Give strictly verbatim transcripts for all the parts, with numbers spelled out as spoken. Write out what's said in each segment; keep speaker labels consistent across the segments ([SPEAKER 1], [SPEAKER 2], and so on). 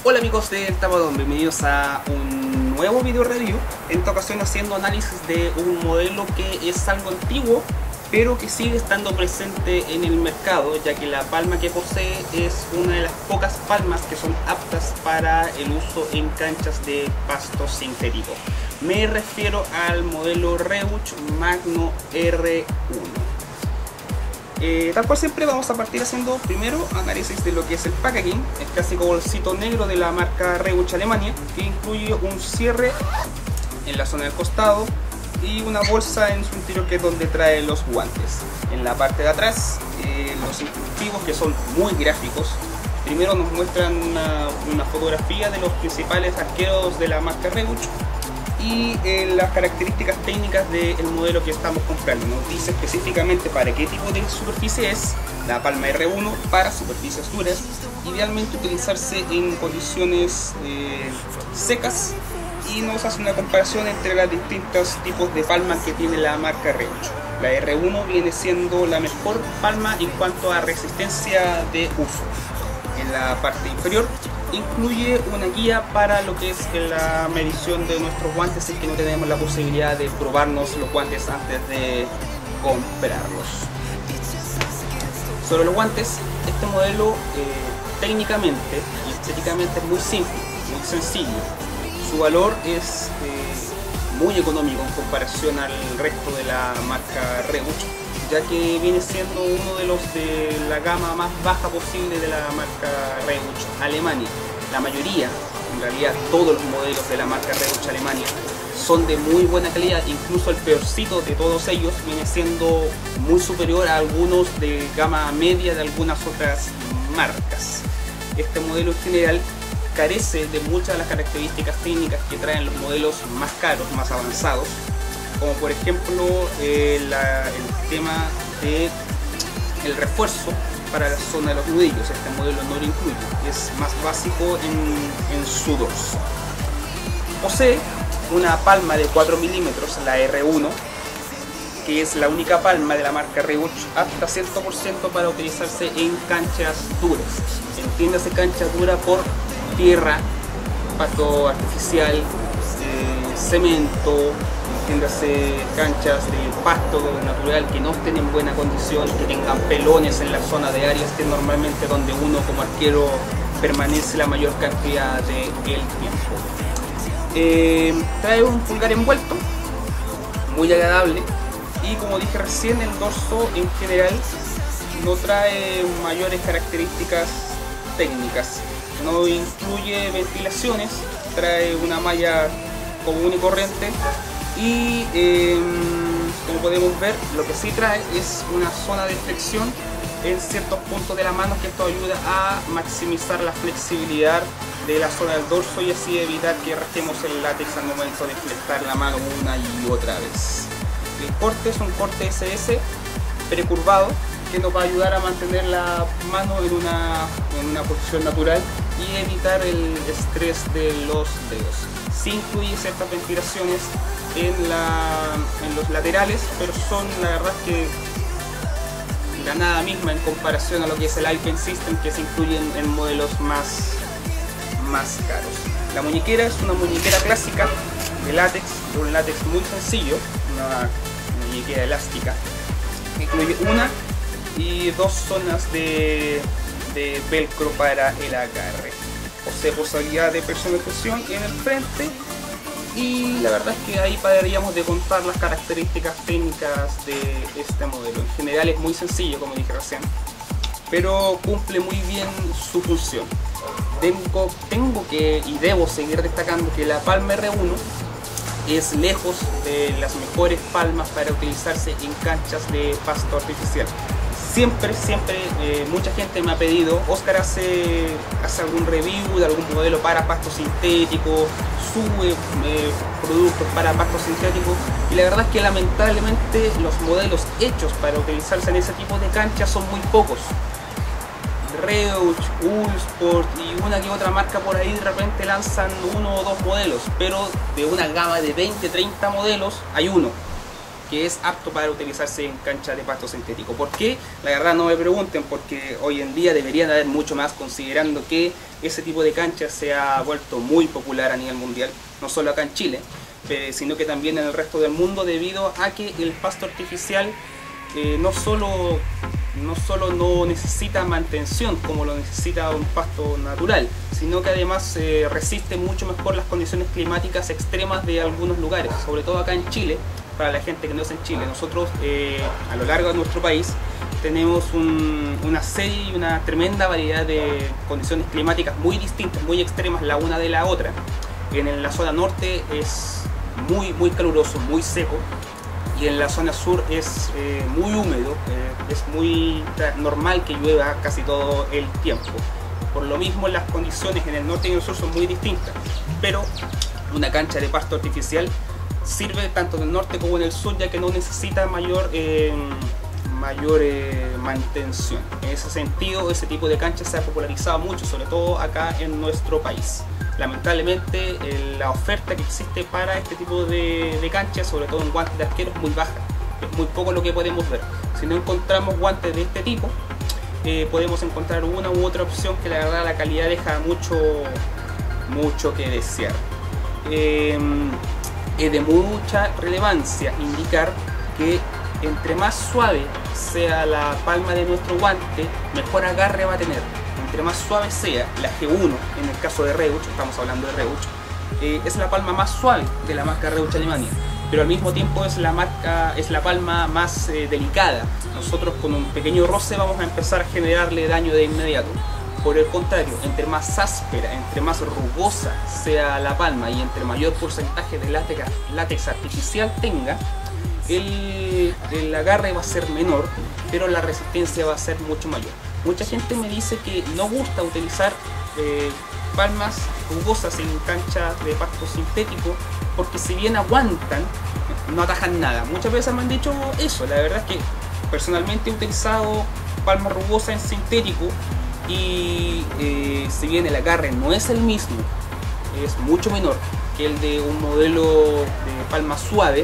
[SPEAKER 1] Hola amigos del Tapadón, bienvenidos a un nuevo video review. En esta ocasión haciendo análisis de un modelo que es algo antiguo, pero que sigue estando presente en el mercado, ya que la palma que posee es una de las pocas palmas que son aptas para el uso en canchas de pasto sintético. Me refiero al modelo Reuch Magno R uno. Eh, tal cual siempre vamos a partir haciendo primero análisis de lo que es el packaging, el clásico bolsito negro de la marca Reuch Alemania, que incluye un cierre en la zona del costado y una bolsa en su interior, que es donde trae los guantes. En la parte de atrás, eh, los instructivos, que son muy gráficos. Primero nos muestran una, una fotografía de los principales arqueros de la marca Reuch y eh, las características técnicas del modelo que estamos comprando. Nos dice específicamente para qué tipo de superficie es la palma R uno, para superficies duras, idealmente utilizarse en condiciones eh, secas, y nos hace una comparación entre los distintos tipos de palmas que tiene la marca Reuch. La R uno viene siendo la mejor palma en cuanto a resistencia de uso. En la parte inferior incluye una guía para lo que es la medición de nuestros guantes, si es que no tenemos la posibilidad de probarnos los guantes antes de comprarlos. Sobre los guantes, este modelo eh, técnicamente y estéticamente es muy simple, muy sencillo. Su valor es eh, muy económico en comparación al resto de la marca Reuch, ya que viene siendo uno de los de la gama más baja posible de la marca Reuch Alemania. La mayoría, en realidad todos los modelos de la marca Reuch Alemania son de muy buena calidad, incluso el peorcito de todos ellos viene siendo muy superior a algunos de gama media de algunas otras marcas. Este modelo en general carece de muchas de las características técnicas que traen los modelos más caros, más avanzados, como por ejemplo eh, la, el tema de el refuerzo para la zona de los nudillos. Este modelo no lo incluye, es más básico en, en su dorso. Posee una palma de cuatro milímetros, la R uno, que es la única palma de la marca Reuch apta cien por ciento para utilizarse en canchas duras. Entiéndase cancha dura por tierra, pasto artificial, eh, cemento, entiéndase canchas de pasto natural que no estén en buena condición, que tengan pelones en la zona de áreas que normalmente donde uno como arquero permanece la mayor cantidad del tiempo. Eh, trae un pulgar envuelto, muy agradable, y como dije recién, el dorso en general no trae mayores características técnicas. No incluye ventilaciones, trae una malla común y corriente y eh, como podemos ver, lo que sí trae es una zona de flexión en ciertos puntos de la mano, que esto ayuda a maximizar la flexibilidad de la zona del dorso y así evitar que rajemos el látex al momento de fletar la mano una y otra vez. El corte es un corte S S precurvado que nos va a ayudar a mantener la mano en una, en una posición natural y evitar el estrés de los dedos. Sí incluye ciertas ventilaciones en, la, en los laterales, pero son la verdad que la nada misma en comparación a lo que es el Alpine System, que se incluye en, en modelos más, más caros. La muñequera es una muñequera clásica de látex, de un látex muy sencillo, una muñequera elástica. Incluye una y dos zonas de, de velcro para el agarre. Posee posibilidad de personalización en el frente y la verdad es que ahí pararíamos de contar las características técnicas de este modelo. En general es muy sencillo, como dije recién, pero cumple muy bien su función. Tengo, tengo que y debo seguir destacando que la palma R uno es lejos de las mejores palmas para utilizarse en canchas de pasto artificial. Siempre, siempre, eh, mucha gente me ha pedido, Oscar, hace, hace algún review de algún modelo para pasto sintético, sube eh, productos para pasto sintético, y la verdad es que lamentablemente los modelos hechos para utilizarse en ese tipo de canchas son muy pocos. Reuch, Uhlsport y una que otra marca por ahí de repente lanzan uno o dos modelos, pero de una gama de veinte, treinta modelos hay uno. que es apto para utilizarse en cancha de pasto sintético. ¿Por qué? La verdad no me pregunten, porque hoy en día deberían haber mucho más, considerando que ese tipo de cancha se ha vuelto muy popular a nivel mundial, no solo acá en Chile, eh, sino que también en el resto del mundo, debido a que el pasto artificial eh, no solo no solo no necesita mantención como lo necesita un pasto natural, sino que además eh, resiste mucho mejor las condiciones climáticas extremas de algunos lugares, sobre todo acá en Chile. Para la gente que no es en Chile, nosotros eh, a lo largo de nuestro país tenemos un, una serie y una tremenda variedad de condiciones climáticas muy distintas, muy extremas la una de la otra. En la zona norte es muy, muy caluroso, muy seco, y en la zona sur es eh, muy húmedo, eh, es muy normal que llueva casi todo el tiempo. Por lo mismo, las condiciones en el norte y en el sur son muy distintas, pero una cancha de pasto artificial sirve tanto en el norte como en el sur, ya que no necesita mayor, eh, mayor eh, mantención. En ese sentido, ese tipo de cancha se ha popularizado mucho, sobre todo acá en nuestro país. Lamentablemente, eh, la oferta que existe para este tipo de, de canchas, sobre todo en guantes de arquero, es muy baja. Es muy poco lo que podemos ver. Si no encontramos guantes de este tipo, eh, podemos encontrar una u otra opción que la verdad la calidad deja mucho, mucho que desear. Eh, Es de mucha relevancia indicar que entre más suave sea la palma de nuestro guante, mejor agarre va a tener. Entre más suave sea, la G uno, en el caso de Reusch, estamos hablando de Reusch, eh, es la palma más suave de la marca Reusch Alemania, pero al mismo tiempo es la, marca, es la palma más eh, delicada. Nosotros con un pequeño roce vamos a empezar a generarle daño de inmediato. Por el contrario, entre más áspera, entre más rugosa sea la palma y entre mayor porcentaje de látex, látex artificial tenga, el, el agarre va a ser menor, pero la resistencia va a ser mucho mayor. Mucha gente me dice que no gusta utilizar eh, palmas rugosas en canchas de pasto sintético, porque si bien aguantan, no atajan nada. Muchas veces me han dicho eso. La verdad es que personalmente he utilizado palmas rugosas en sintético, y eh, si bien el agarre no es el mismo, es mucho menor que el de un modelo de palma suave,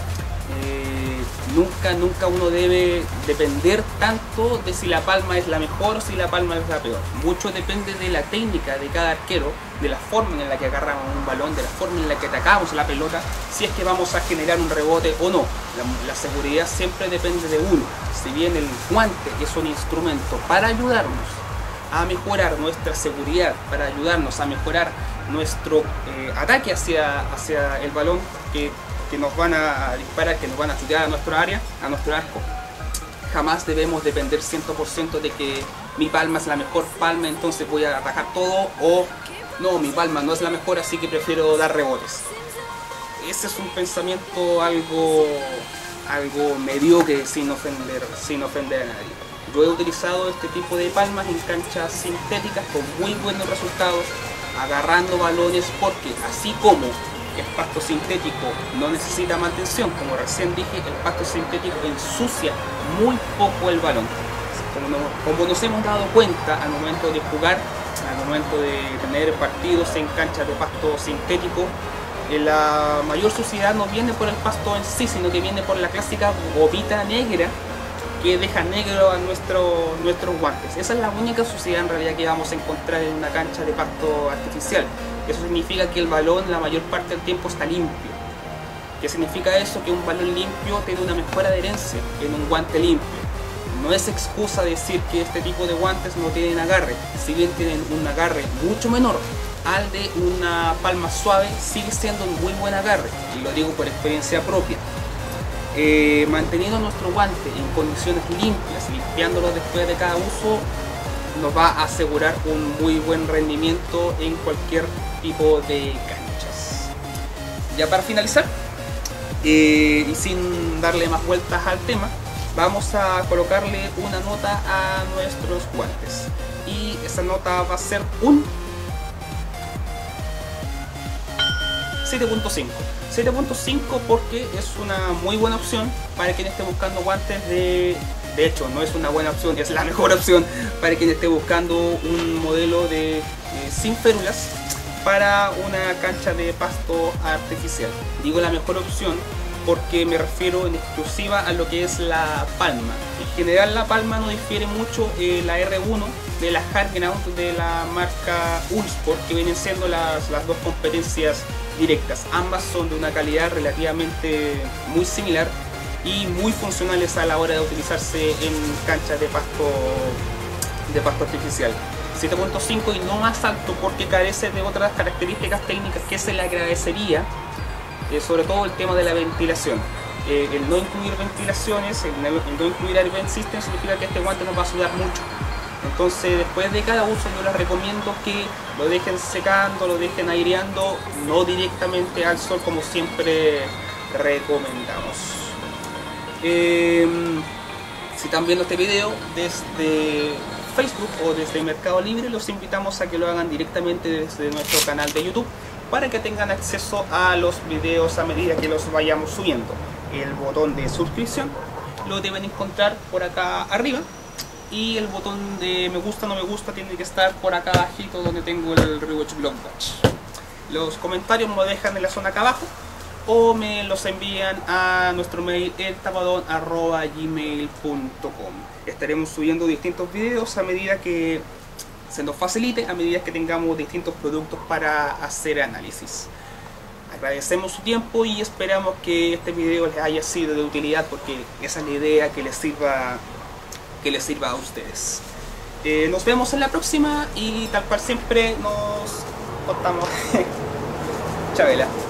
[SPEAKER 1] eh, nunca, nunca uno debe depender tanto de si la palma es la mejor o si la palma es la peor. Mucho depende de la técnica de cada arquero, de la forma en la que agarramos un balón, de la forma en la que atacamos la pelota, si es que vamos a generar un rebote o no. La, la seguridad siempre depende de uno. Si bien el guante es un instrumento para ayudarnos a mejorar nuestra seguridad, para ayudarnos a mejorar nuestro eh, ataque hacia, hacia el balón que, que nos van a disparar, que nos van a chutar a nuestra área, a nuestro arco, jamás debemos depender cien por ciento de que mi palma es la mejor palma, entonces voy a atacar todo, o no, mi palma no es la mejor, así que prefiero dar rebotes. Ese es un pensamiento algo, algo mediocre, sin ofender, sin ofender a nadie. Yo he utilizado este tipo de palmas en canchas sintéticas con muy buenos resultados, agarrando balones, porque así como el pasto sintético no necesita mantención, como recién dije, el pasto sintético ensucia muy poco el balón. Como, no, como nos hemos dado cuenta al momento de jugar, al momento de tener partidos en canchas de pasto sintético, la mayor suciedad no viene por el pasto en sí, sino que viene por la clásica gomita negra que deja negro a nuestro, nuestros guantes. Esa es la única suciedad en realidad que vamos a encontrar en una cancha de pasto artificial. Eso significa que el balón la mayor parte del tiempo está limpio. ¿Qué significa eso? Que un balón limpio tiene una mejor adherencia que en un guante limpio. No es excusa decir que este tipo de guantes no tienen agarre. Si bien tienen un agarre mucho menor al de una palma suave, sigue siendo un muy buen agarre, y lo digo por experiencia propia. Eh, manteniendo nuestro guante en condiciones limpias, limpiándolo después de cada uso, nos va a asegurar un muy buen rendimiento en cualquier tipo de canchas. Ya para finalizar, eh, y sin darle más vueltas al tema, vamos a colocarle una nota a nuestros guantes, y esa nota va a ser un siete punto cinco. siete punto cinco porque es una muy buena opción para quien esté buscando guantes de... De hecho, no es una buena opción, es la mejor opción para quien esté buscando un modelo de, eh, sin férulas para una cancha de pasto artificial. Digo la mejor opción porque me refiero en exclusiva a lo que es la palma. En general la palma no difiere mucho eh, la R uno de la Hardground de la marca Uhlsport, que vienen siendo las, las dos competencias directas. Ambas son de una calidad relativamente muy similar y muy funcionales a la hora de utilizarse en canchas de pasto, de pasto artificial. siete punto cinco y no más alto porque carece de otras características técnicas que se le agradecería, eh, sobre todo el tema de la ventilación. Eh, el no incluir ventilaciones, el no, el no incluir air vent system significa que este guante nos va a sudar mucho. Entonces después de cada uso yo les recomiendo que lo dejen secando, lo dejen aireando, no directamente al sol como siempre recomendamos. Eh, si están viendo este video desde Facebook o desde Mercado Libre, los invitamos a que lo hagan directamente desde nuestro canal de YouTube para que tengan acceso a los videos a medida que los vayamos subiendo. El botón de suscripción lo deben encontrar por acá arriba y el botón de me gusta no me gusta tiene que estar por acá abajito donde tengo el Rewatch Blog Watch. Los comentarios me lo dejan en la zona acá abajo o me los envían a nuestro mail el tapadón arroba gmail punto com. Estaremos subiendo distintos videos a medida que se nos facilite, a medida que tengamos distintos productos para hacer análisis. Agradecemos su tiempo y esperamos que este video les haya sido de utilidad, porque esa es la idea, que les sirva, que les sirva a ustedes. Eh, nos vemos en la próxima y tal cual siempre nos contamos. Chabela.